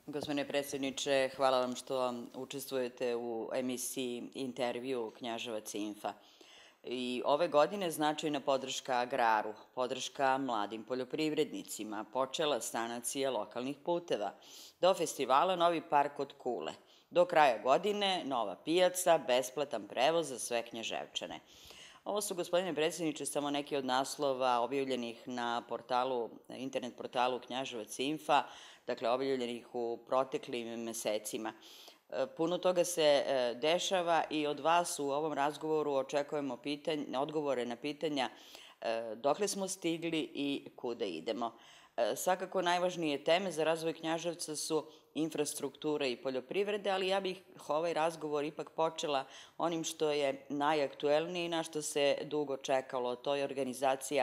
Gospodine predsjedniče, hvala vam što učestvujete u emisiji Intervju Knjaževac Infa. I ove godine značajna podrška agraru, podrška mladim poljoprivrednicima, počela sanacija lokalnih puteva, do festivala Novi park od Kule. Do kraja godine nova pijaca, besplatan prevoz za sve Knjaževčane. Ovo su, gospodine predsjedniče, samo neki od naslova objavljenih na internet portalu Knjaževac Infa, dakle objavljenih u proteklim mesecima. Puno toga se dešava i od vas u ovom razgovoru očekujemo odgovore na pitanja dokle smo stigli i kuda idemo. Svakako najvažnije teme za razvoj Knjaževca su infrastruktura i poljoprivrede, ali ja bih ovaj razgovor ipak počela onim što je najaktuelnije i na što se dugo čekalo. To je organizacija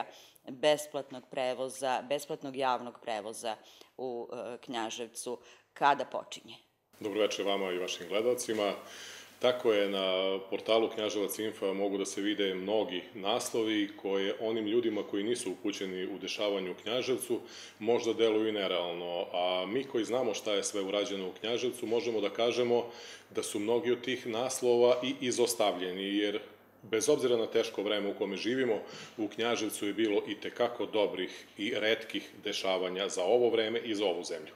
besplatnog javnog prevoza u Knjaževcu. Kada počinje? Dobro večer vama i vašim gledalcima. Tako je, na portalu Knjaževac Infa mogu da se vide mnogi naslovi koje onim ljudima koji nisu upućeni u dešavanju u Knjaževcu možda deluju nerealno, a mi koji znamo šta je sve urađeno u Knjaževcu možemo da kažemo da su mnogi od tih naslova i izostavljeni, jer bez obzira na teško vreme u kome živimo, u Knjaževcu je bilo i tekako dobrih i retkih dešavanja za ovo vreme i za ovu zemlju.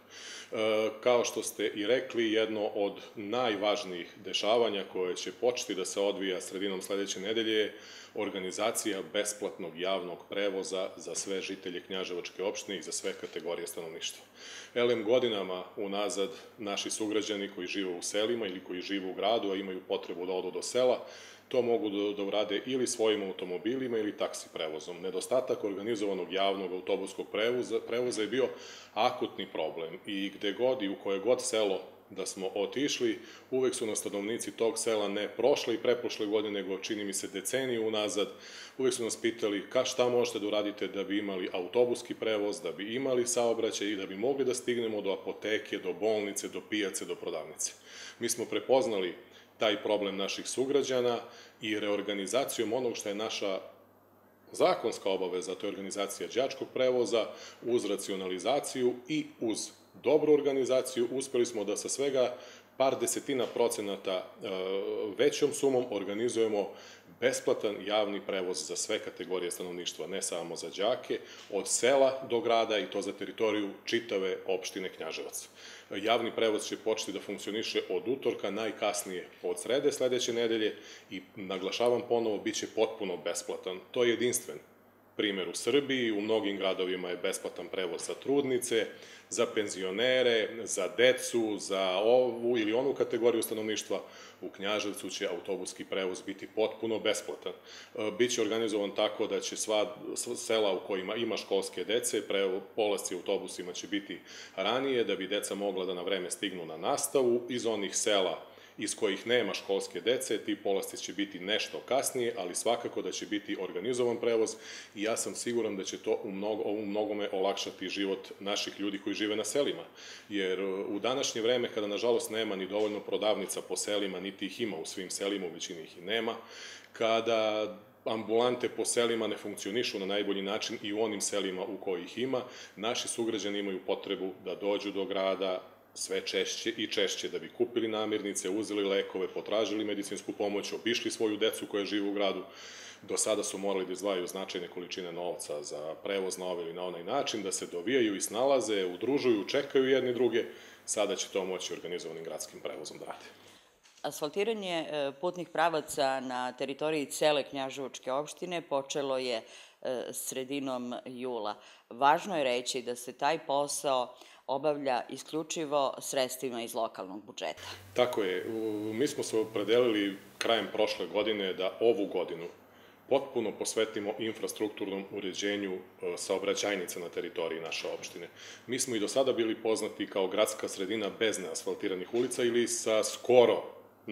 Kao što ste i rekli, jedno od najvažnijih dešavanja koje će početi da se odvija sredinom sledeće nedelje je organizacija besplatnog javnog prevoza za sve žitelje Knjaževačke opštine i za sve kategorije stanovništva. Elem, godinama unazad naši sugrađani koji žive u selima ili koji žive u gradu, a imaju potrebu da odu do sela, to mogu da urade ili svojim automobilima ili taksi prevozom. Nedostatak organizovanog javnog autobuskog prevoza je bio akutni problem i gde god i u koje god selo da smo otišli, uvek su nas stanovnici tog sela ne prošle i preprošle godine, nego čini mi se deceniju unazad, uvek su nas pitali šta možete da uradite da bi imali autobuski prevoz, da bi imali saobraćaj i da bi mogli da stignemo do apoteke, do bolnice, do pijace, do prodavnice. Mi smo prepoznali taj problem naših sugrađana i reorganizacijom onog što je naša zakonska obaveza, to je organizacija đačkog prevoza, uz racionalizaciju i uz dobru organizaciju uspeli smo da sa svega par desetina procenata većom sumom organizujemo besplatan javni prevoz za sve kategorije stanovništva, ne samo za đake, od sela do grada i to za teritoriju čitave opštine Knjaževac. Javni prevoz će početi da funkcioniše od utorka, najkasnije od srede sledeće nedelje i naglašavam ponovo, bit će potpuno besplatan. To je jedinstven primer u Srbiji, u mnogim gradovima je besplatan prevoz za trudnice, za penzionere, za decu, za ovu ili onu kategoriju stanovništva. U Knjaževcu će autobuski prevoz biti potpuno besplatan. Biće organizovan tako da će sva sela u kojima ima školske dece, polasci autobusima će biti ranije, da bi deca mogla da na vreme stignu na nastavu. Iz onih sela iz kojih nema školske dece, ti polasti će biti nešto kasnije, ali svakako da će biti organizovan prevoz i ja sam siguran da će to u mnogome olakšati život naših ljudi koji žive na selima. Jer u današnje vreme, kada nažalost nema ni dovoljno prodavnica po selima, niti ih ima u svim selima, u većini ih i nema, kada ambulante po selima ne funkcionišu na najbolji način i u onim selima u kojih ima, naši sugrađani imaju potrebu da dođu do grada sve češće i češće da bi kupili namirnice, uzeli lekove, potražili medicinsku pomoć, obišli svoju decu koja žive u gradu. Do sada su morali da izdvajaju značajne količine novca za prevoz na ovaj ili na onaj način, da se dovijaju i snalaze, udružuju, čekaju jedni druge. Sada će to moći organizovanim gradskim prevozom da rade. Asfaltiranje putnih pravaca na teritoriji cele Knjaževačke opštine počelo je sredinom jula. Važno je reći da se taj posao obavlja isključivo sredstvima iz lokalnog budžeta. Tako je. Mi smo se opredelili krajem prošle godine da ovu godinu potpuno posvetimo infrastrukturnom uređenju saobraćajnica na teritoriji naše opštine. Mi smo i do sada bili poznati kao gradska sredina bez neasfaltiranih ulica ili sa skoro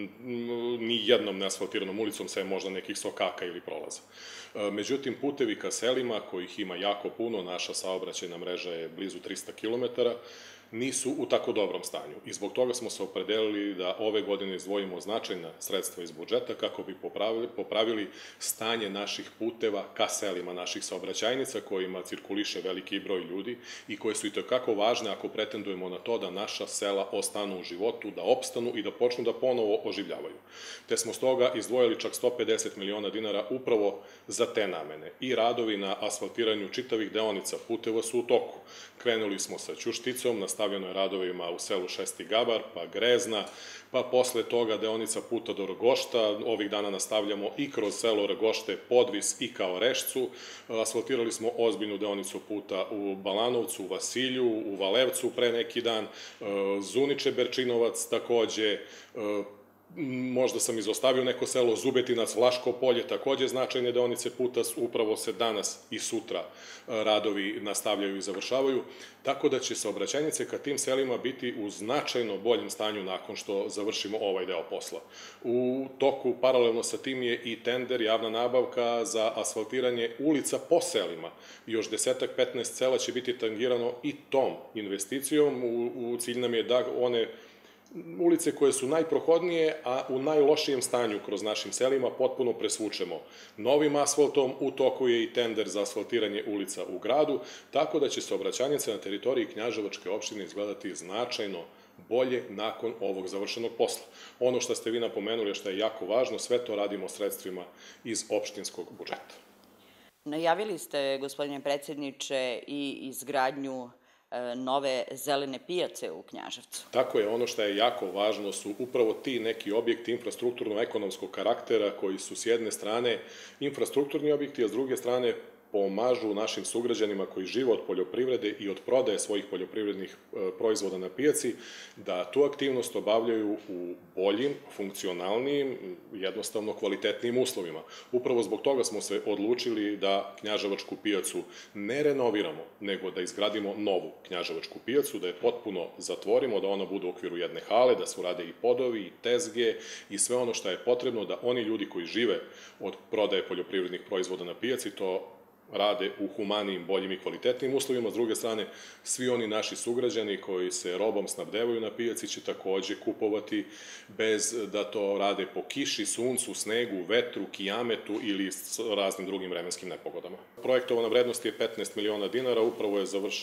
ni jednom neasfaltiranom ulicom, sve možda nekih sokaka ili prolaza. Međutim, putevi ka selima, kojih ima jako puno, naša saobraćajna mreža je blizu 300 km, nisu u tako dobrom stanju. I zbog toga smo se opredelili da ove godine izdvojimo značajna sredstva iz budžeta kako bi popravili stanje naših puteva ka selima naših saobraćajnica kojima cirkuliše veliki broj ljudi i koje su i tekako važne ako pretendujemo na to da naša sela ostanu u životu, da opstanu i da počnu da ponovo oživljavaju. Te smo stoga izdvojili čak 150 miliona dinara upravo za te namene. I radovi na asfaltiranju čitavih deonica puteva su u toku. Krenuli smo sa Ćušticom, nastavljeno je radovima u selu Šesti Gabar, pa Grezna, pa posle toga deonica puta do Rogošta, ovih dana nastavljamo i kroz selo Rogošte, Podvis i ka Orešcu. Asfaltirali smo ozbiljnu deonicu puta u Balanovcu, u Vasilju, u Valevcu pre neki dan, Zuniče Berčinovac takođe, možda sam izostavio neko selo, Zubetinac, Vlaško polje, takođe značajne deonice puta, upravo se danas i sutra radovi nastavljaju i završavaju, tako da će saobraćajnice ka tim selima biti u značajno boljem stanju nakon što završimo ovaj deo posla. U toku, paralelno sa tim je i tender, javna nabavka za asfaltiranje ulica po selima. Još 10-15 sela će biti tangirano i tom investicijom. U cilj nam je da one ulice koje su najprohodnije, a u najlošijem stanju kroz našim selima potpuno presvučemo novim asfaltom. U toku je i tender za asfaltiranje ulica u gradu, tako da će saobraćajnice na teritoriji Knjaževačke opštine izgledati značajno bolje nakon ovog završenog posla. Ono što ste vi napomenuli, što je jako važno, sve to radimo sredstvima iz opštinskog budžeta. Najavili ste, gospodine predsjedniče, i izgradnju nove zelene pijace u Knjaževcu. Tako je, ono što je jako važno su upravo ti neki objekti infrastrukturno-ekonomskog karaktera koji su s jedne strane infrastrukturni objekti, a s druge strane pomažu našim sugrađanima koji žive od poljoprivrede i od prodaje svojih poljoprivrednih proizvoda na pijaci, da tu aktivnost obavljaju u boljim, funkcionalnijim, jednostavno kvalitetnijim uslovima. Upravo zbog toga smo se odlučili da Knjaževačku pijacu ne renoviramo, nego da izgradimo novu Knjaževačku pijacu, da je potpuno zatvorimo, da ona bude u okviru jedne hale, da se urade i podovi, i tezge, i sve ono što je potrebno da oni ljudi koji žive od prodaje poljoprivrednih proizvoda na pijaci to rade u humanijim, boljim i kvalitetnim uslovima. S druge strane, svi oni naši sugrađani koji se robom snabdevaju na pijaci će takođe kupovati bez da to rade po kiši, suncu, snegu, vetru, kijametu ili raznim drugim vremenskim nepogodama. Projektovana vrednost je 15 miliona dinara, upravo je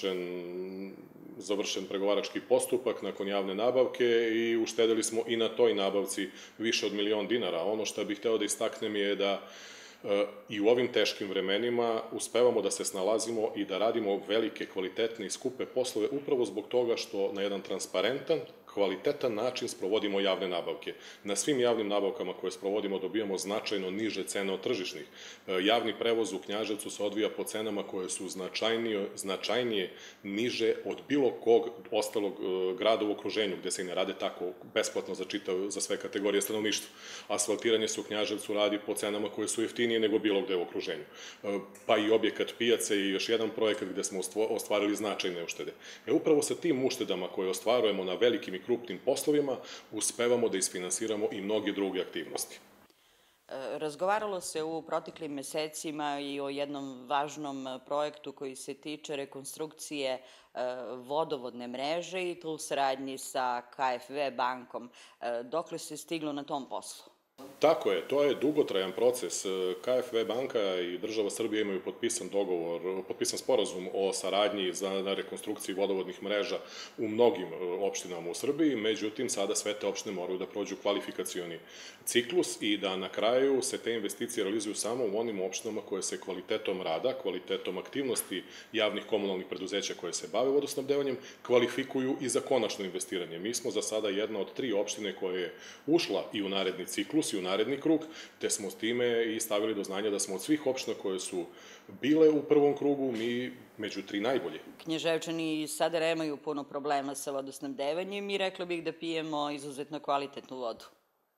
završen pregovarački postupak nakon javne nabavke i uštedeli smo i na toj nabavci više od milion dinara. Ono što bih hteo da istaknem je da i u ovim teškim vremenima uspevamo da se snalazimo i da radimo velike, kvalitetne i skupe poslove upravo zbog toga što na jedan transparentan, kvalitetan način sprovodimo javne nabavke. Na svim javnim nabavkama koje sprovodimo dobijamo značajno niže cene od tržišnih. Javni prevoz u Knjaževcu se odvija po cenama koje su značajnije niže od bilo kog ostalog grada u okruženju, gde se i ne rade tako besplatno za sve kategorije stanovništva. Asfaltiranje se u Knjaževcu radi po cenama koje su jeftinije nego bilo gde u okruženju. Pa i objekat pijace i još jedan projekat gde smo ostvarili značajne uštede. Upravo sa tim uštedama koje ostvarujemo na velikim i krupnim poslovima uspevamo da isfinansiramo i mnoge druge aktivnosti. Razgovaralo se u proteklim mesecima i o jednom važnom projektu koji se tiče rekonstrukcije vodovodne mreže i to u saradnji sa KfW bankom. Dokle se stiglo na tom poslu? Tako je, to je dugotrajan proces. KfW banka i država Srbije imaju potpisan sporazum o saradnji na rekonstrukciji vodovodnih mreža u mnogim opštinama u Srbiji, međutim, sada sve te opštine moraju da prođu kvalifikacioni ciklus i da na kraju se te investicije realizuju samo u onim opštinama koje se kvalitetom rada, kvalitetom aktivnosti javnih komunalnih preduzeća koje se bave vodosnabdevanjem, kvalifikuju i za konačno investiranje. Mi smo za sada jedna od 3 opštine koje je ušla i u naredni ciklus i u naredni krug, te smo s time i stavili do znanja da smo od svih opština koje su bile u prvom krugu, mi među 3 najbolje. Knjaževčani sada nemaju puno problema sa vodosnabdevanjem i rekla bih da pijemo izuzetno kvalitetnu vodu.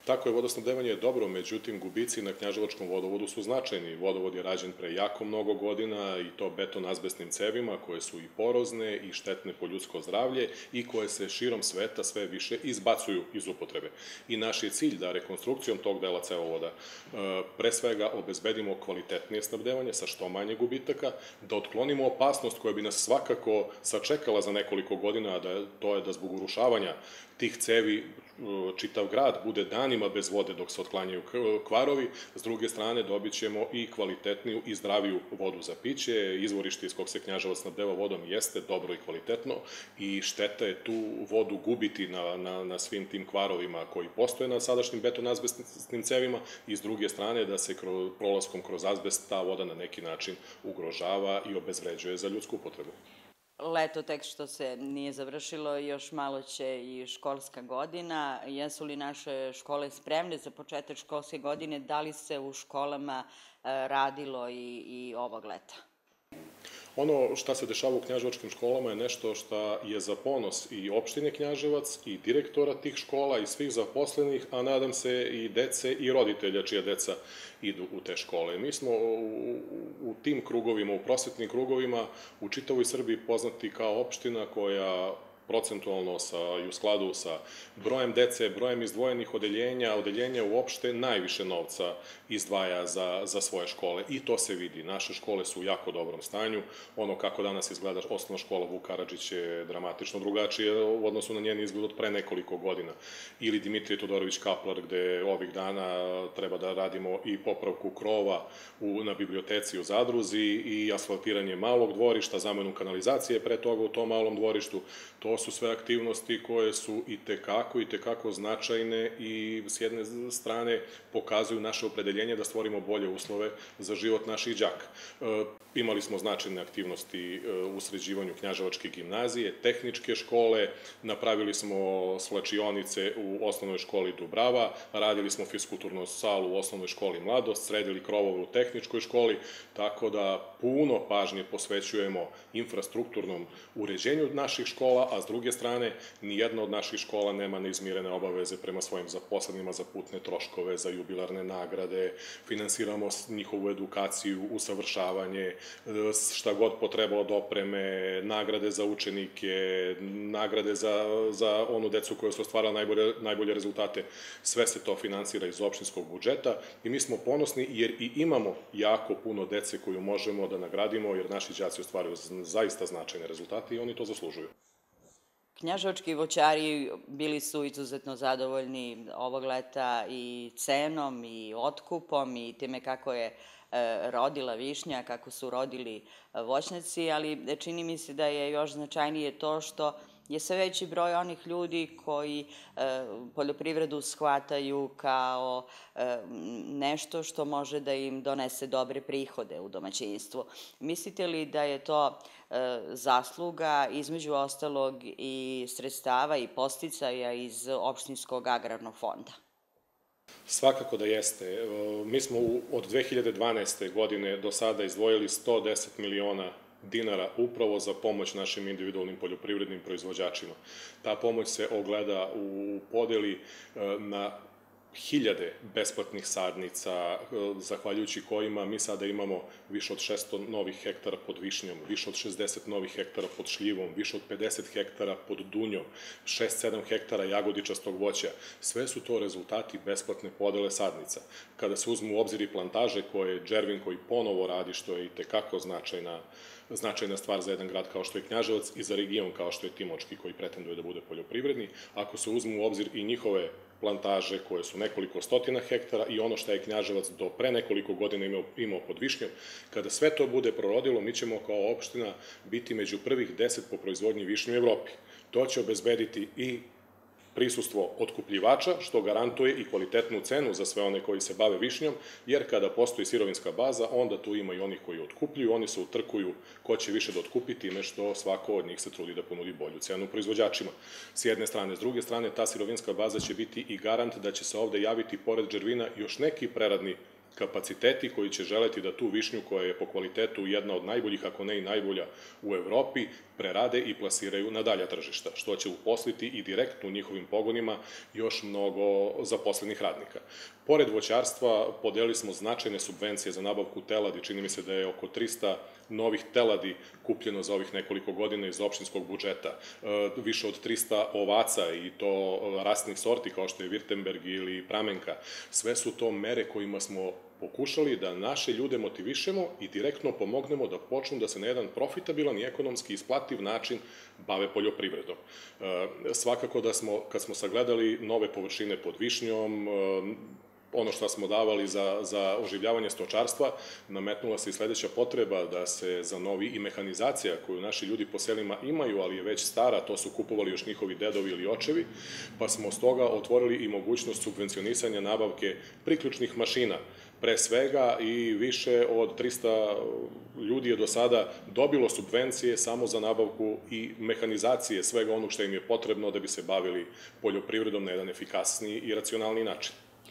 Tako je, vodosnabdevanje je dobro, međutim, gubici na Knjaževačkom vodovodu su značajni. Vodovod je rađen pre jako mnogo godina i to beton-azbestnim cevima koje su i porozne i štetne po ljudsko zdravlje i koje se širom sveta sve više izbacuju iz upotrebe. I naš je cilj da rekonstrukcijom tog dela cevovoda pre svega obezbedimo kvalitetnije snabdevanje sa što manje gubitaka, da otklonimo opasnost koja bi nas svakako sačekala za nekoliko godina, a to je da zbog urušavanja tih cevi čitav grad bude danima bez vode dok se otklanjaju kvarovi. S druge strane, dobit ćemo i kvalitetniju i zdraviju vodu za piće. Izvorište iz kog se Knjaževac snabdeva vodom jeste dobro i kvalitetno i šteta je tu vodu gubiti na svim tim kvarovima koji postoje na sadašnjim beton-azbestnim cevima i s druge strane da se prolaskom kroz azbest ta voda na neki način ugrožava i obezvređuje za ljudsku upotrebu. Leto tek što se nije završilo, još malo će i školska godina. Jesu li naše škole spremne za početak školske godine? Da li se u školama radilo i ovog leta? Ono šta se dešava u knjaževačkim školama je nešto šta je za ponos i opštine Knjaževac i direktora tih škola i svih zaposlenih, a nadam se i dece i roditelja čija deca idu u te škole. Mi smo u tim krugovima, u prosvetnim krugovima, u čitavoj Srbiji poznati kao opština koja procentualno i u skladu sa brojem dece, brojem izdvojenih odeljenja uopšte najviše novca izdvaja za svoje škole. I to se vidi. Naše škole su u jako dobrom stanju. Ono kako danas izgleda osnovna škola Vuk Karadžić je dramatično drugačije u odnosu na njen izgled od pre nekoliko godina. Ili Dimitrije Todorović Kaplar, gde ovih dana treba da radimo i popravku krova na biblioteci u Zadruzi i asfaltiranje malog dvorišta, zamenu kanalizacije pre toga u tom malom dvorištu. To su sve aktivnosti koje su i tekako značajne i s jedne strane pokazuju naše opredeljenje da stvorimo bolje uslove za život naših đaka. Imali smo značajne aktivnosti u sređivanju Knjaževačke gimnazije, tehničke škole, napravili smo svlačionice u osnovnoj školi Dubrava, radili smo fiskulturnu salu u osnovnoj školi Mladost, sredili krovove u tehničkoj školi, tako da puno pažnje posvećujemo infrastrukturnom uređenju naših škola, a s druge strane, nijedna od naših škola nema neizmirene obaveze prema svojim zaposlenima za putne troškove, za jubilarne nagrade, finansiramo njihovu edukaciju, usavršavanje, šta god potreba od opreme, nagrade za učenike, nagrade za onu decu koja su ostvarala najbolje rezultate. Sve se to finansira iz opštinskog budžeta i mi smo ponosni jer i imamo jako puno dece koju možemo da nagradimo jer naši đaci ostvaruju zaista značajne rezultate i oni to zaslužuju. Knjaževački voćari bili su izuzetno zadovoljni ovog leta i cenom i otkupom i time kako je rodila višnja, kako su rodili voćnjaci, ali čini mi se da je još značajnije to što je sve veći broj onih ljudi koji poljoprivredu shvataju kao nešto što može da im donese dobre prihode u domaćinstvu. Mislite li da je to zasluga, između ostalog, i sredstava i podsticaja iz opštinskog agrarnog fonda? Svakako da jeste. Mi smo od 2012. godine do sada izdvojili 110 miliona dinara upravo za pomoć našim individualnim poljoprivrednim proizvođačima. Ta pomoć se ogleda u podeli na hiljade besplatnih sadnica, zahvaljujući kojima mi sada imamo više od 600 novih hektara pod višnjom, više od 60 novih hektara pod šljivom, više od 50 hektara pod dunjom, 6-7 hektara jagodičastog voća. Sve su to rezultati besplatne podele sadnica. Kada se uzmu u obzir i plantaže koje Džervin koji ponovo radi, što je i tekako značajna stvar za jedan grad kao što je Knjaževac i za region kao što je Timočki koji pretenduje da bude poljoprivredni, ako se uzmu u obzir i njihove plantaže koje su nekoliko stotina hektara i ono što je Knjaževac do pre nekoliko godina imao pod višnjom, kada sve to bude prorodilo, mi ćemo kao opština biti među prvih 10 po proizvodnji višnje u Evropi. To će obezbediti i prisustvo otkupljivača, što garantuje i kvalitetnu cenu za sve one koji se bave višnjom, jer kada postoji sirovinska baza, onda tu ima i onih koji otkupljuju, oni se utrkuju ko će više da otkupi, time što svako od njih se trudi da ponudi bolju cenu proizvođačima. S jedne strane. S druge strane, ta sirovinska baza će biti i garant da će se ovde javiti, pored Džervina, još neki preradni kapaciteti koji će želeti da tu višnju koja je po kvalitetu jedna od najboljih, ako ne i najbolja u Evropi, prerade i plasiraju na dalja tržišta, što će uposliti i direktno u njihovim pogonima još mnogo zaposlenih radnika. Pored voćarstva, podelili smo značajne subvencije za nabavku teladi, čini mi se da je oko 300 novih teladi kupljeno za ovih nekoliko godina iz opštinskog budžeta, više od 300 ovaca i to rasnih sorti kao što je Virtemberg ili Pramenka. Sve su to mere kojima smo pokušali da naše ljude motivišemo i direktno pomognemo da počnu da se na jedan profitabilan i ekonomski isplativ način bave poljoprivredom. Svakako da smo, kad smo sagledali nove površine pod višnjom, ono što smo davali za oživljavanje stočarstva, nametnula se i sledeća potreba da se zanovi i mehanizacija koju naši ljudi po selima imaju, ali je već stara, to su kupovali još njihovi dedovi ili očevi, pa smo stoga otvorili i mogućnost subvencionisanja nabavke priključnih mašina. Pre svega i više od 300 ljudi je do sada dobilo subvencije samo za nabavku i mehanizacije svega onog što im je potrebno da bi se bavili poljoprivredom na jedan efikasniji i racionalniji način.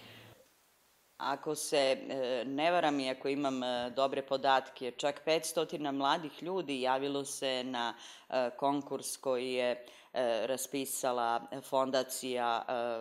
Ako se ne varam i ako imam dobre podatke, čak 500 mladih ljudi javilo se na konkurs koji je raspisala fondacija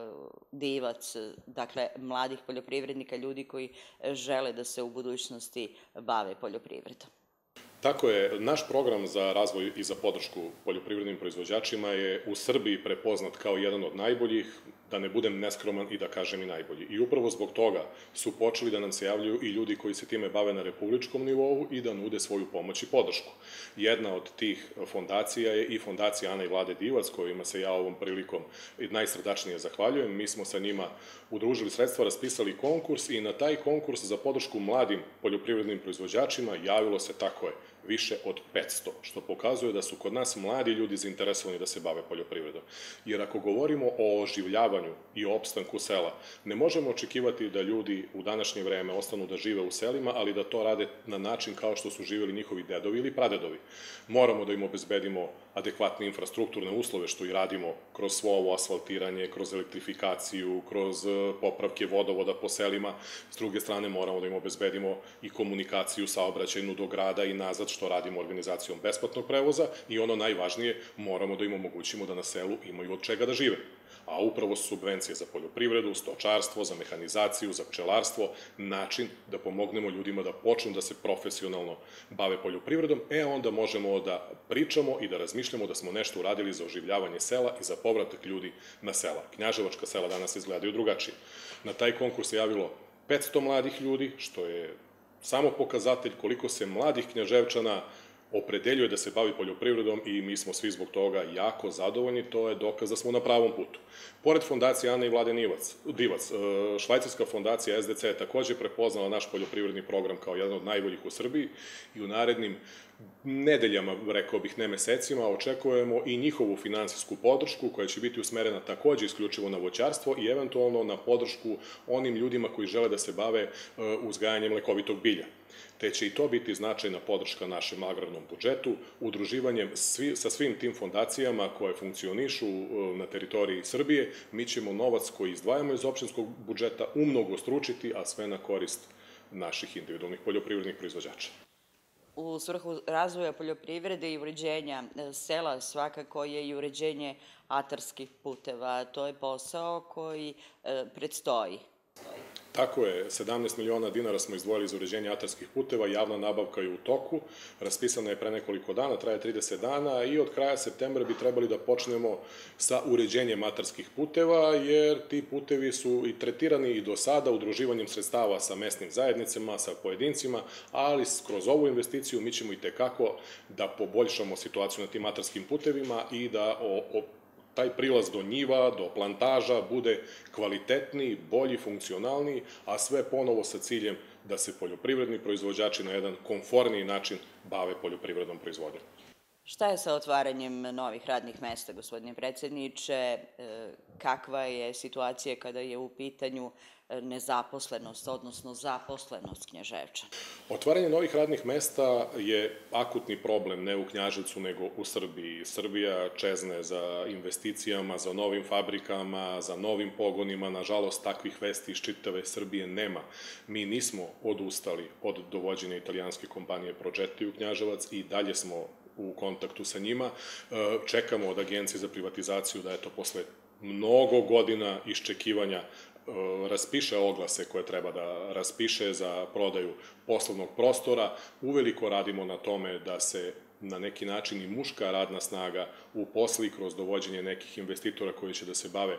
Divac, dakle mladih poljoprivrednika, ljudi koji žele da se u budućnosti bave poljoprivredom. Tako je, naš program za razvoj i za podršku poljoprivrednim proizvođačima je u Srbiji prepoznat kao jedan od najboljih, da ne budem neskroman i da kažem i najbolji. I upravo zbog toga su počeli da nam se javljaju i ljudi koji se time bave na republičkom nivou i da nude svoju pomoć i podršku. Jedna od tih fondacija je i fondacija Ana i Vlade Divac, kojima se ja ovom prilikom najsrdačnije zahvaljujem. Mi smo sa njima udružili sredstva, raspisali konkurs i na taj konkurs za podršku mladim poljoprivrednim proizvođačima javilo se, tako je, više od 500, što pokazuje da su kod nas mladi ljudi zainteresovani da se bave poljoprivredom. Jer ako govorimo o oživljavanju i opstanku sela, ne možemo očekivati da ljudi u današnje vreme ostanu da žive u selima, ali da to rade na način kao što su živjeli njihovi dedovi ili pradedovi. Moramo da im obezbedimo adekvatne infrastrukturne uslove, što i radimo kroz svo ovo asfaltiranje, kroz elektrifikaciju, kroz popravke vodovoda po selima. S druge strane, moramo da im obezbedimo i komunikaciju, saobraćajnu do grada i nazad, što radimo organizacijom besplatnog prevoza, i ono najvažnije, moramo da im omogućimo da na selu imaju od čega da žive. A upravo su subvencije za poljoprivredu, stočarstvo, za mehanizaciju, za pčelarstvo, način da pomognemo ljudima da počnu da se profesionalno bave poljoprivredom, onda možemo da pričamo i da razmišljamo da smo nešto uradili za oživljavanje sela i za povratak ljudi na sela. Knjaževačka sela danas izgledaju drugačije. Na taj konkurs se javilo 500 mladih ljudi, što je samo pokazatelj koliko se mladih Knjaževčana opredeljuje da se bavi poljoprivredom i mi smo svi zbog toga jako zadovoljni, to je dokaz da smo na pravom putu. Pored fondacije Ana i Vlade Divac, švajcarska fondacija SDC je takođe prepoznala naš poljoprivredni program kao jedan od najboljih u Srbiji i u narednim nedeljama, rekao bih ne mesecima, očekujemo i njihovu finansijsku podršku koja će biti usmerena takođe isključivo na voćarstvo i eventualno na podršku onim ljudima koji žele da se bave uzgajanjem lekovitog bilja. Te će i to biti značajna podrška našem agrarnom budžetu, udruživanjem sa svim tim fondacijama koje funkcionišu na teritoriji Srbije. Mi ćemo novac koji izdvajamo iz opštinskog budžeta umnogostručiti, a sve na korist naših individualnih poljoprivrednih proizvođača. U svrhu razvoja poljoprivrede i uređenja sela svakako je i uređenje atarskih puteva. To je posao koji predstoji. Tako je, 17 miliona dinara smo izdvojili za uređenje atarskih puteva, javna nabavka je u toku, raspisana je pre nekoliko dana, traje 30 dana i od kraja septembra bi trebali da počnemo sa uređenjem atarskih puteva, jer ti putevi su i tretirani i do sada udruživanjem sredstava sa mesnim zajednicama, sa pojedincima, ali kroz ovu investiciju mi ćemo i tekako da poboljšamo situaciju na tim atarskim putevima i da taj prilaz do njiva, do plantaža bude kvalitetniji, bolji, funkcionalniji, a sve ponovo sa ciljem da se poljoprivredni proizvođači na jedan konforniji način bave poljoprivrednom proizvodnjom. Šta je sa otvaranjem novih radnih mesta, gospodine predsedniče? kakva je situacija kada je u pitanju nezaposlenost, odnosno zaposlenost Knjaževčana? Otvaranje novih radnih mesta je akutni problem ne u Knjaževcu nego u Srbiji. Srbija čezne za investicijama, za novim fabrikama, za novim pogonima. Nažalost, takvih vesti iz čitave Srbije nema. Mi nismo odustali od dovođenja italijanske kompanije Progetti u Knjaževac i dalje smo u kontaktu sa njima. Čekamo od Agencije za privatizaciju da posle mnogo godina iščekivanja raspiše oglase koje treba da raspiše za prodaju poslovnog prostora. Uveliko radimo na tome da se na neki način i muška radna snaga uposli kroz dovođenje nekih investitora koji će da se bave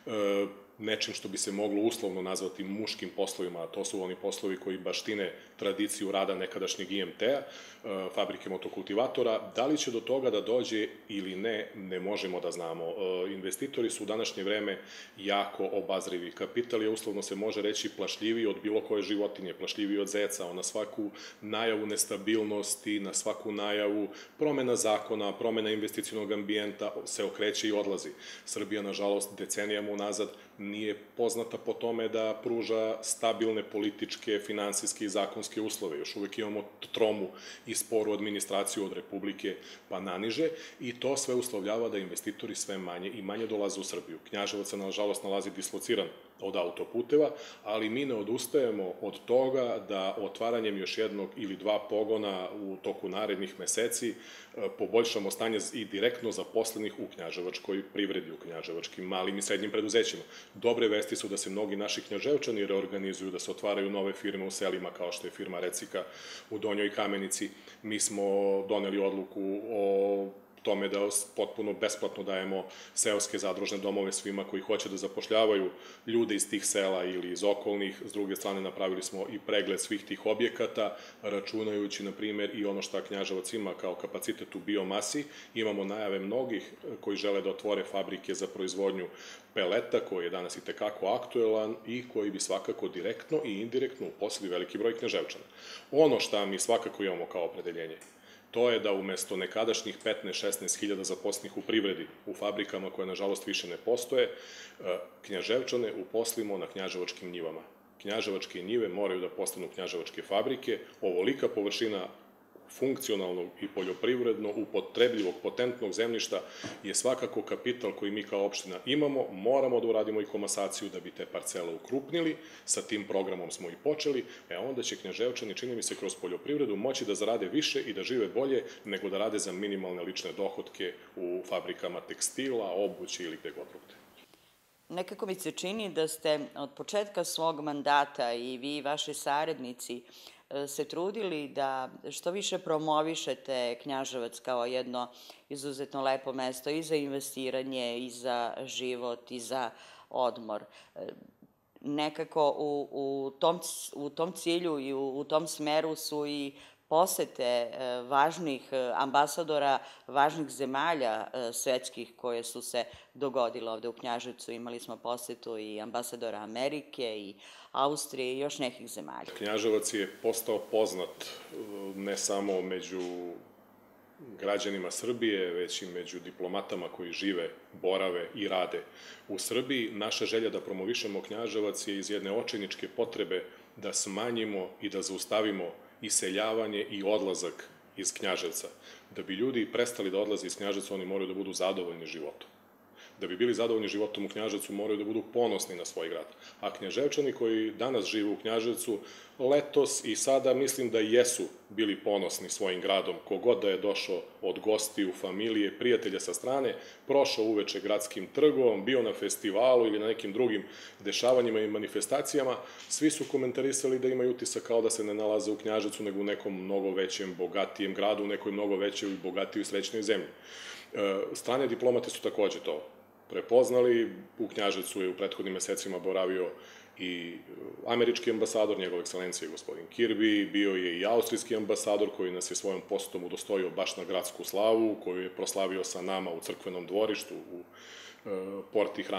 nečim što bi se moglo uslovno nazvati muškim poslovima, a to su oni poslovi koji baštine tradiciju rada nekadašnjeg IMT-a, fabrike motokultivatora. Da li će do toga da dođe ili ne, ne možemo da znamo. Investitori su u današnje vreme jako obazrivi. Kapital je, uslovno se može reći, plašljiviji od bilo koje životinje, plašljiviji od zeca. On na svaku najavu nestabilnosti, na svaku najavu promena zakona, promena investicionog ambijenta se okreće i odlazi. Srbija, nažalost, decenijama unazad nije poznata po tome da pruža stabilne političke, finansijske i zakonske uslove. Još uvek imamo tromu i sporu administraciju od Republike pa naniže i to sve uslovljava da investitori sve manje i manje dolaze u Srbiju. Knjaževac se, nažalost, nalazi dislociran od autoputeva, ali mi ne odustajemo od toga da otvaranjem još jednog ili dva pogona u toku narednih meseci poboljšamo stanje i direktno zaposlenih u knjaževačkoj privredi, u knjaževačkim malim i srednjim preduzećima. Dobre vesti su da se mnogi naši Knjaževčani reorganizuju, da se otvaraju nove firme u selima, kao što je firma Recika u Donjoj Kamenici. Mi smo doneli odluku o tome da potpuno besplatno dajemo seoske zadružne domove svima koji hoće da zapošljavaju ljude iz tih sela ili iz okolnih. S druge strane, napravili smo i pregled svih tih objekata, računajući, na primer, i ono šta Knjaževac ima kao kapacitet u biomasi. Imamo najave mnogih koji žele da otvore fabrike za proizvodnju peleta, koji je danas i tekako aktuelan i koji bi svakako direktno i indirektno uposlili veliki broj Knjaževčana. Ono šta mi svakako imamo kao opredeljenje, to je da umesto nekadašnjih 15-16 hiljada zaposlenih u privredi, u fabrikama koje, nažalost, više ne postoje, Knjaževčane uposlimo na knjaževačkim njivama. Knjaževačke njive moraju da postanu knjaževačke fabrike. Ovolika površina funkcionalnog i poljoprivredno upotrebljivog, potentnog zemljišta je svakako kapital koji mi kao opština imamo. Moramo da uradimo i komasaciju da bi te parcele ukrupnili. Sa tim programom smo i počeli. Onda će Knjaževčani, čini mi se, kroz poljoprivredu moći da zarade više i da žive bolje nego da rade za minimalne lične dohotke u fabrikama tekstila, obuće ili gde god drugde. Nekako mi se čini da ste od početka svog mandata i vi i vaši saradnici se trudili da što više promovišete Knjaževac kao jedno izuzetno lepo mesto i za investiranje, i za život, i za odmor. Nekako u tom cilju i u tom smeru su i posete važnih ambasadora, važnih zemalja svetskih koje su se dogodile ovde u Knjaževcu. Imali smo posetu i ambasadora Amerike i Austrije i još nekih zemalja. Knjaževac je postao poznat ne samo među građanima Srbije, već i među diplomatama koji žive, borave i rade u Srbiji. Naša želja da promovišemo Knjaževac je iz jedne očajničke potrebe da smanjimo i da zaustavimo iseljavanje i odlazak iz Knjaževca. Da bi ljudi prestali da odlaze iz Knjaževca, oni moraju da budu zadovoljni životom. Da bi bili zadovoljni životom u Knjaževcu, moraju da budu ponosni na svoj grad. A Knjaževčani koji danas žive u Knjaževcu, letos i sada mislim da jesu bili ponosni svojim gradom. Kogod da je došao od gostiju, familije, prijatelja sa strane, prošao uveče gradskim trgom, bio na festivalu ili na nekim drugim dešavanjima i manifestacijama, svi su komentarisali da imaju utisak kao da se ne nalaze u Knjaževcu, nego u nekom mnogo većem, bogatijem gradu, u nekoj mnogo većoj i bogatijoj srećnoj zemlji. Strane diplomate su takođe to prepoznali. U Knjaževcu je u prethodnim mesecima boravio i američki ambasador, njegov ekscelencija gospodin Kirby, bio je i austrijski ambasador koji nas je svojom posetom udostojio baš na gradsku slavu, koju je proslavio sa nama u crkvenom dvorištu u porti hrama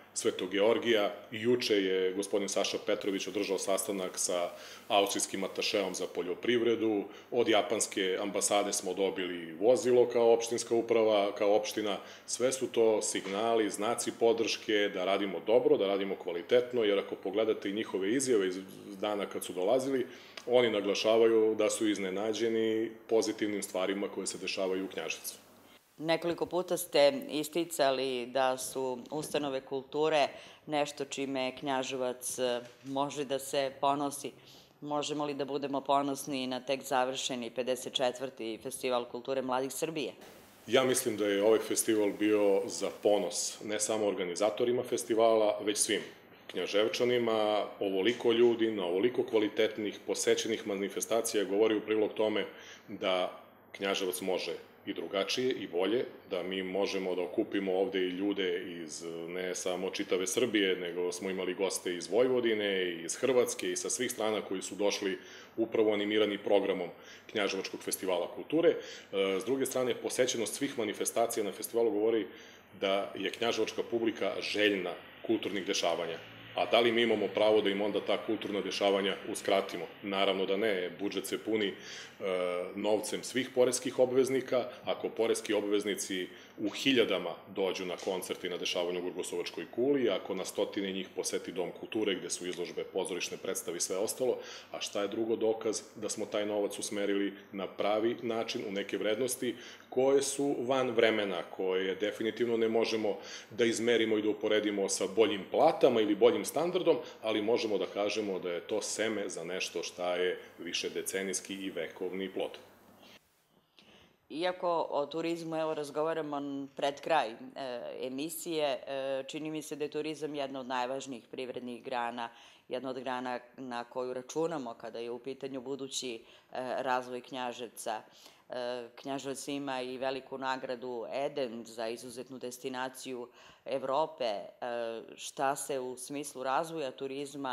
Svetog Georgija. Juče je gospodin Saša Petrović održao sastanak sa austrijskim atašeom za poljoprivredu. Od japanske ambasade smo dobili vozilo kao opštinska uprava, kao opština. Sve su to signali, znaci podrške da radimo dobro, da radimo kvalitetno, jer ako pogledate i njihove izjave iz dana kad su dolazili, oni naglašavaju da su iznenađeni pozitivnim stvarima koje se dešavaju u Knjaževcu. Nekoliko puta ste isticali da su ustanove kulture nešto čime Knjaževac može da se ponosi. Možemo li da budemo ponosni na tek završeni 54. Festival kulture mladih Srbije? Ja mislim da je ovaj festival bio za ponos ne samo organizatorima festivala, već svim Knjaževčanima. Ovoliko ljudi, na ovoliko kvalitetnih, posećenih manifestacija govori u prilog tome da Knjaževac može i drugačije i bolje, da mi možemo da okupimo ovde i ljude iz ne samo čitave Srbije, nego smo imali goste iz Vojvodine, iz Hrvatske i sa svih strana koji su došli upravo animirani programom Knjaževačkog festivala kulture. S druge strane, posećenost svih manifestacija na festivalu govori da je knjaževačka publika željna kulturnih dešavanja. A da li mi imamo pravo da im onda ta kulturna dešavanja uskratimo? Naravno da ne, budžet se puni novcem svih poreskih obveznika. Ako poreski obveznici u hiljadama dođu na koncert i na dešavanje u Gurgosovačkoj kuli, ako na stotine njih poseti Dom kulture gde su izložbe, pozorišne predstave i sve ostalo, a šta je drugo dokaz da smo taj novac usmerili na pravi način u neke vrednosti koje su van vremena, koje definitivno ne možemo da izmerimo i da uporedimo sa boljim platama ili boljim standardom, ali možemo da kažemo da je to seme za nešto šta je višedecenijski i vekovni plod. Iako o turizmu, evo, razgovaramo pred kraj emisije, čini mi se da je turizam jedna od najvažnijih privrednih grana, jedna od grana na koju računamo kada je u pitanju budući razvoj Knjaževca. Knjaževac ima i veliku nagradu Eden za izuzetnu destinaciju Evrope. Šta se u smislu razvoja turizma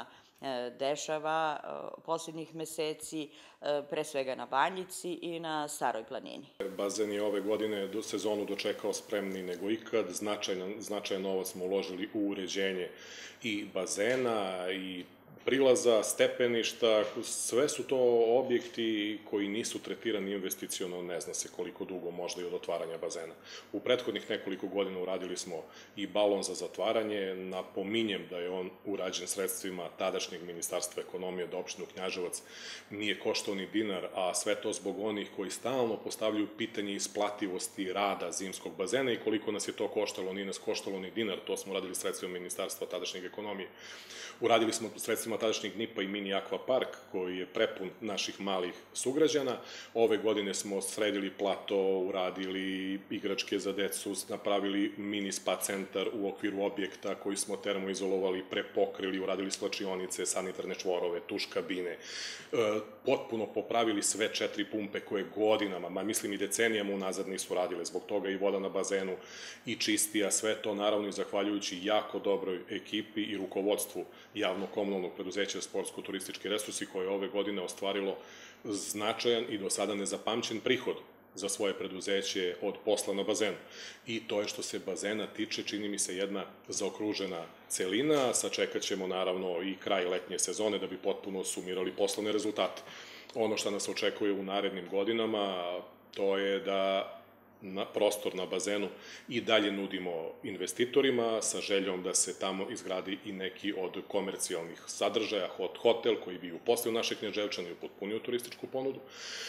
dešava posljednjih meseci, pre svega na Banjici i na Staroj planini? Bazen je ove godine do sezonu dočekao spremni nego ikad. Značajan novac smo uložili u uređenje i bazena i prilaza, stepeništa, sve su to objekti koji nisu tretirani investiciono, ne zna se koliko dugo, možda i od otvaranja bazena. U prethodnih nekoliko godina uradili smo i balon za zatvaranje, napominjem da je on urađen sredstvima tadašnjeg Ministarstva ekonomije, da opštinu Knjaževac nije koštao ni dinar, a sve to zbog onih koji stalno postavljaju pitanje isplativosti rada zimskog bazena i koliko nas je to koštalo, nije nas koštalo ni dinar, to smo uradili sredstvima Ministarstva tadašnjeg ekonomije. Uradili smo sredstvima tadašnjeg NIP-a i mini akvapark koji je prepun naših malih sugrađana. Ove godine smo sredili plato, uradili igračke za decu, napravili mini spa centar u okviru objekta koji smo termoizolovali, prepokrili, uradili slačionice, sanitarne čvorove, tuš kabine, potpuno popravili sve 4 pumpe koje godinama, mislim i decenijama unazad nisu radile, zbog toga i voda na bazenu i čistija, sve to naravno i zahvaljujući jako dobroj ekipi i rukovodstvu javno-komunalnog preduzeća Sportsko-turistički resursi koje je ove godine ostvarilo značajan i do sada nezapamćen prihod za svoje preduzeće od posla na bazenu. I to je što se bazena tiče, čini mi se jedna zaokružena celina, sačekat ćemo naravno i kraj letnje sezone da bi potpuno sumirali poslovne rezultate. Ono što nas očekuje u narednim godinama, to je da prostor na bazenu i dalje nudimo investitorima sa željom da se tamo izgradi i neki od komercijalnih sadržaja, hotel koji bi uposlio naše Knjaževčane i upotpunio turističku ponudu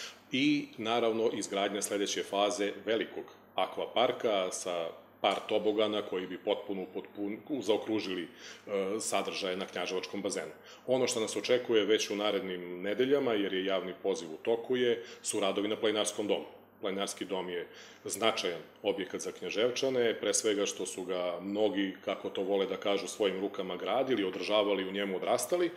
i naravno izgradnja sledeće faze velikog akvaparka sa par tobogana koji bi potpuno zaokružili sadržaje na Knjaževačkom bazenu. Ono što nas očekuje već u narednim nedeljama, jer je javni poziv u toku, su radovi na Planinarskom domu. Planinarski dom je značajan objekat za Knjaževčane, pre svega što su ga mnogi, kako to vole da kažu, svojim rukama gradili, održavali, u njemu odrastali.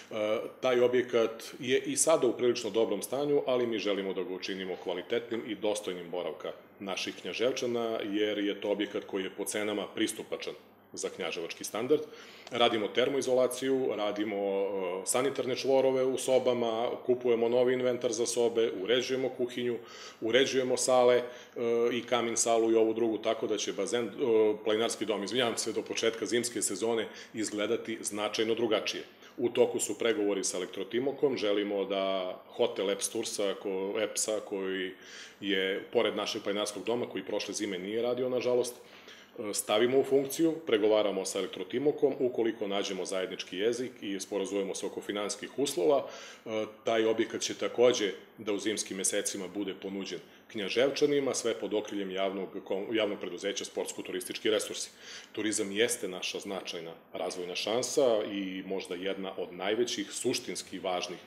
Taj objekat je i sada u prilično dobrom stanju, ali mi želimo da ga učinimo kvalitetnim i dostojnim boravka naših Knjaževčana, jer je to objekat koji je po cenama pristupačan za knjaževački standard. Radimo termoizolaciju, radimo sanitarne čvorove u sobama, kupujemo novi inventar za sobe, uređujemo kuhinju, uređujemo sale i kamin salu i ovu drugu, tako da će planinarski dom, izvinjavam se, do početka zimske sezone izgledati značajno drugačije. U toku su pregovori sa Elektrotimokom, želimo da hotel EPS-a koji je pored našeg planinarskog doma, koji prošle zime nije radio, nažalost, stavimo u funkciju, pregovaramo sa Elektrotimokom, ukoliko nađemo zajednički jezik i sporazumemo se oko finansijskih uslova, taj objekat će takođe da u zimskim mesecima bude ponuđen Knjaževčanima, sve pod okriljem javnog preduzeća Sportsko-turistički resursi. Turizam jeste naša značajna razvojna šansa i možda jedna od najvećih suštinski važnih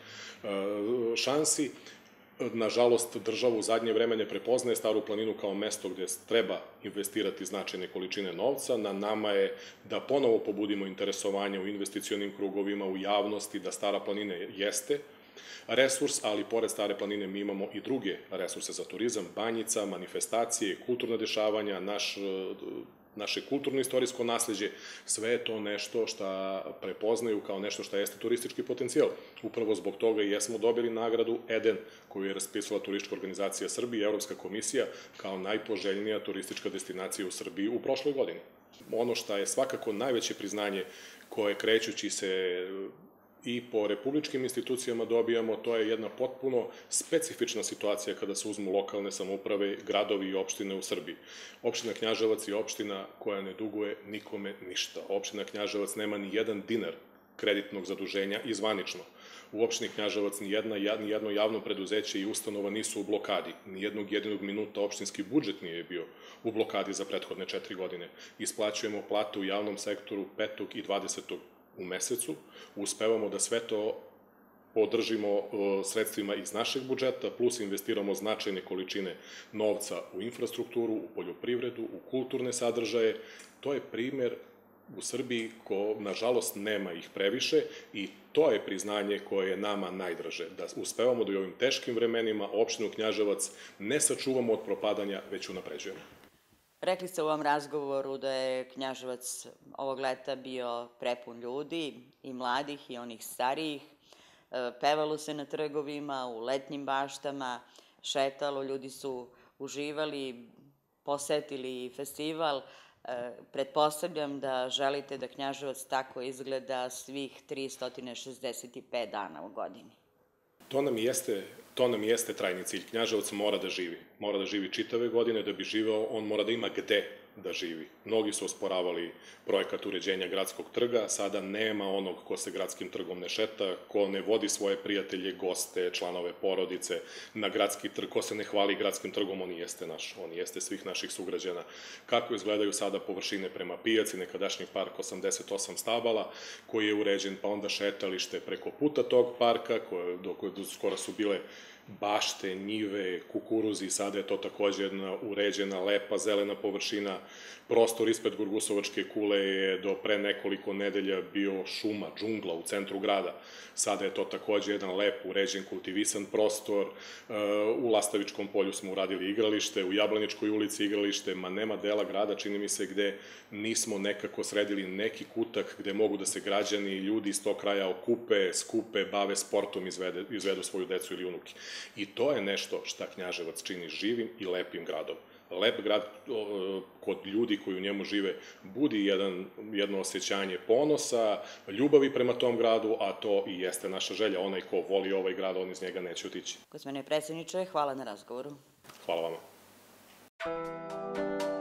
šansi. Nažalost, država u zadnje vreme ne prepoznaje Staru planinu kao mesto gde treba investirati značajne količine novca. Na nama je da ponovo pobudimo interesovanje u investicionim krugovima, u javnosti, da Stara planina jeste resurs, ali pored Stare planine mi imamo i druge resurse za turizam, Banjica, manifestacije, kulturna dešavanja, naše kulturno-istorijsko nasleđe, sve je to nešto što prepoznaju kao nešto što jeste turistički potencijal. Upravo zbog toga i jesmo dobili nagradu EDEN, koju je raspisala Turistička organizacija Srbije i Evropska komisija kao najpoželjnija turistička destinacija u Srbiji u prošloj godini. Ono što je svakako najveće priznanje koje krećući se i po republičkim institucijama dobijamo, to je jedna potpuno specifična situacija kada se uzmu lokalne samouprave, gradovi i opštine u Srbiji. Opština Knjaževac je opština koja ne duguje nikome ništa. Opština Knjaževac nema ni jedan dinar kreditnog zaduženja i zvanično. U opštini Knjaževac ni jedno javno preduzeće i ustanova nisu u blokadi. Ni jednog jedinog minuta opštinski budžet nije bio u blokadi za prethodne 4 godine. Isplaćujemo plate u javnom sektoru 5. i 20. u mesecu, uspevamo da sve to održimo sredstvima iz našeg budžeta, plus investiramo značajne količine novca u infrastrukturu, u poljoprivredu, u kulturne sadržaje. To je primer u Srbiji ko, nažalost, nema ih previše i to je priznanje koje je nama najdraže, da uspevamo da i ovim teškim vremenima opštinu Knjaževac ne sačuvamo od propadanja, već unapređujemo. Rekli ste u ovom razgovoru da je Knjaževac ovog leta bio prepun ljudi, i mladih i onih starijih. Pevalo se na trgovima, u letnjim baštama, šetalo, ljudi su uživali, posetili festival. Pretpostavljam da želite da Knjaževac tako izgleda svih 365 dana u godini. To nam jeste trajni cilj. Knjaževac mora da živi. Mora da živi čitave godine, da bi živeo, on mora da ima gde da živi. Mnogi su osporavali projekat uređenja gradskog trga, sada nema onog ko se gradskim trgom ne šeta, ko ne vodi svoje prijatelje, goste, članove porodice na gradski trg, ko se ne hvali gradskim trgom, on jeste naš, on jeste svih naših sugrađana. Kako izgledaju sada površine prema pijaci, nekadašnji park 88 stabala, koji je uređen, pa onda šetalište preko puta tog parka, dok skoro su bile bašte, njive, kukuruzi, sada je to takođe jedna uređena, lepa, zelena površina. Prostor ispred Gurgusovačke kule je do pre nekoliko nedelja bio šuma, džungla u centru grada. Sada je to takođe jedan lep, uređen, kultivisan prostor. U Lastavičkom polju smo uradili igralište, u Jablaničkoj ulici igralište, ma nema dela grada, čini mi se, gde nismo nekako sredili neki kutak gde mogu da se građani i ljudi iz tog kraja okupe, skupe, bave sportom, izvedu svoju decu ili unuke. I to je nešto šta Knjaževac čini živim i lepim gradom. Lep grad kod ljudi koji u njemu žive budi jedno osjećanje ponosa, ljubavi prema tom gradu, a to i jeste naša želja. Onaj ko voli ovaj grad, on iz njega neće otići. Gospodine predsjedniče, hvala na razgovoru. Hvala vama.